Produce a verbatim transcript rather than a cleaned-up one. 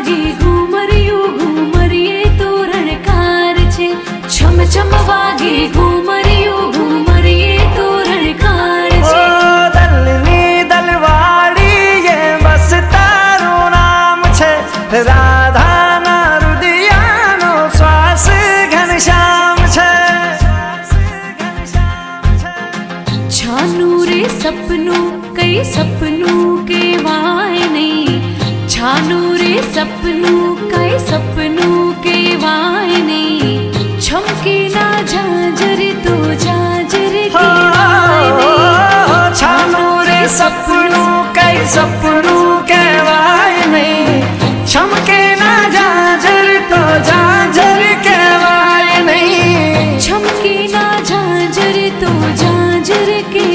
वागे घूमरियो घूमरिए तोरणकार छे। छम छम वागे घूमरियो घूमरिए तोरणकार छे। ओ दलनी दलवाड़ी ये बस तारू नाम छे। राधा ना रुदियानो श्वास घनश्याम छे। छानू रे सपनू कई सपनू केवाय नहीं। छानू रे सपनू कई सपनू केवाय नहीं। छमके ना झांझर तो झांझर केवाय नहीं। छानू रे सपनू कई सपनू केवाय नहीं। छमके ना झांझर तो झांझर केवाय नहीं। छमके ना झांझर तो झांझर के